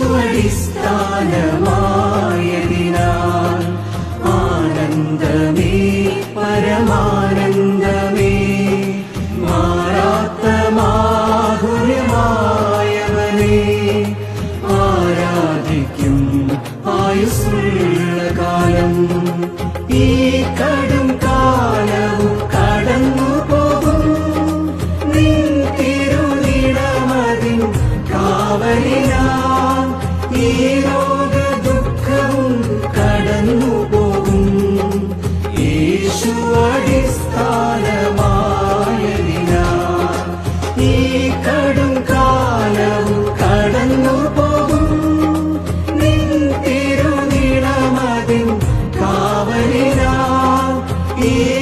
അടിസ്ഥാനമായതിനാൽ ആനന്ദമേ പരമാനന്ദമേ മാറാത്ത മാധുര്യമായവനെ ആരാധിക്കും ആയുസ്സുള്ള കാലം. ഈ കടും കാലവും കടന്നു പോകും, നിൻ തിരുനിടമതിൻ കാവലിനാൽ ഈ ലോക ദുഃഖവും കടന്നു പോകും. യേശു അടിസ്ഥാനമായതിനാൽ ഈ കടും കാലവും കടന്നു പോകും, നിൻ തിരുനിടമതിൻ കാവലിനാൽ ഈ